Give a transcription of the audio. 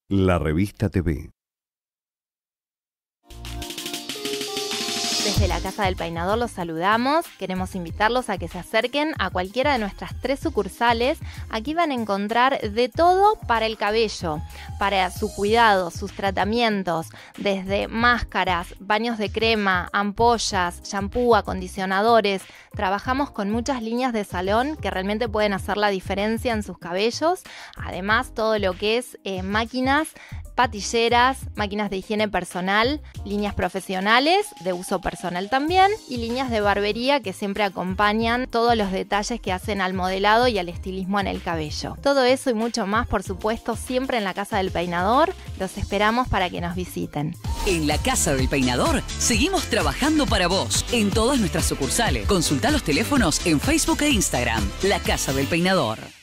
La Revista TV. Desde la Casa del Peinador los saludamos, queremos invitarlos a que se acerquen a cualquiera de nuestras 3 sucursales. Aquí van a encontrar de todo para el cabello, para su cuidado, sus tratamientos, desde máscaras, baños de crema, ampollas, shampoo, acondicionadores. Trabajamos con muchas líneas de salón que realmente pueden hacer la diferencia en sus cabellos. Además, todo lo que es máquinas, patilleras, máquinas de higiene personal, líneas profesionales de uso personal también y líneas de barbería que siempre acompañan todos los detalles que hacen al modelado y al estilismo en el cabello. Todo eso y mucho más, por supuesto, siempre en la Casa del Peinador. Los esperamos para que nos visiten. En la Casa del Peinador seguimos trabajando para vos en todas nuestras sucursales. Consultá los teléfonos en Facebook e Instagram. La Casa del Peinador.